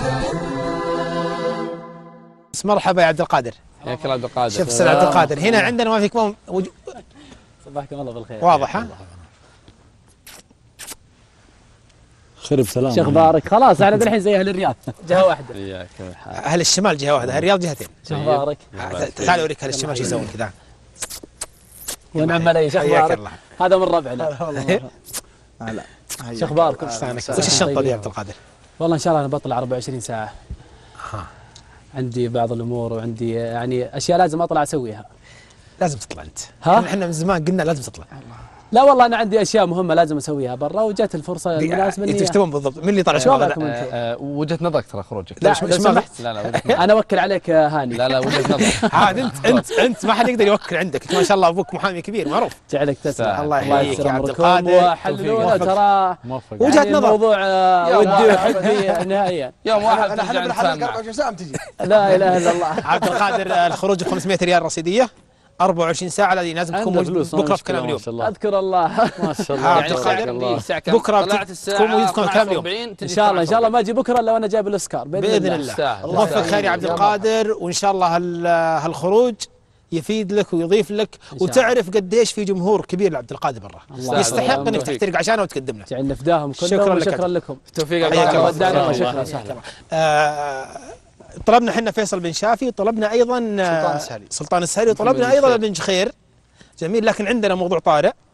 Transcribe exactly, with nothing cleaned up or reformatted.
مرحبا يا عبد القادر. حياك الله عبد القادر. شوف استاذ عبد القادر هنا عندنا ما في كمان وج... صباحكم الله بالخير. واضح ها؟ خرب سلام. شو اخبارك؟ خلاص احنا الحين زي اهل الرياض، جهه واحده. وياك اهل الشمال جهه واحده، الرياض جهتين. شو اخبارك؟ تعال اوريك اهل الشمال شو يسوون كذا. ونعم علي، شو اخبارك؟ هذا من ربعنا. هلا. شو اخباركم؟ وش الشنطه دي يا عبد القادر؟ والله ان شاء الله انا بطلع أربعة وعشرين ساعه. عندي بعض الامور وعندي يعني اشياء لازم اطلع اسويها. لازم تطلع انت. ها؟ احنا من زمان قلنا لازم تطلع. لا والله انا عندي اشياء مهمه لازم اسويها برا، وجت الفرصه المناسبه اني. انتوا ايش تبون بالضبط؟ مين اللي طالع شو شغله؟ رايكم انتم؟ آه، وجهة نظرك ترى خروجك. لا لو سمحت. لا لا وجهة نظر. انا اوكل عليك هاني. لا لا وجهة نظر. عاد انت انت انت ما حد يقدر يوكل عندك، انت ما شاء الله ابوك محامي كبير معروف. جعلك تسمع. الله يحييك يا عبد القادر. وحللونا ترى موفق. وجهة يعني نظر. الموضوع آه، ودي وحبي نهائيا. يوم واحد انا ترجع احنا نتسامع. بنحلل أربعة وعشرين ساعه تجي. لا اله الا الله. عبد القادر الخروج ب خمسمئة ريال رصيديه أربعة وعشرين ساعه لازم لازم تكون عنده موجود فلوس، ما بكره في مشكلة، كلام ما اليوم. شاء الله. اذكر الله. ما شاء الله. عبد يعني القادر الساعة كم؟ الساعة كم؟ بكرة طلعت الساعة تكون موجود في كلام اليوم. ان شاء الله ان شاء الله ما اجي بكره الا وانا جايب الاوسكار باذن الله. موفق خير يا عبد القادر، وان شاء الله هال- هالخروج يفيد لك ويضيف لك وتعرف قديش في جمهور كبير لعبد القادر برا، الله يستحق يسلمك. انك تحترق عشانه وتقدم له. جعلنا فداهم كلهم. شكراً لك. وشكرا لكم. توفيق حياك الله. ودعنا الله. شكرا وسهلا. آه، طلبنا احنا فيصل بن شافي، وطلبنا ايضا آه، سلطان السهلي. سلطان السهلي، وطلبنا ايضا بن خير. جميل، لكن عندنا موضوع طارئ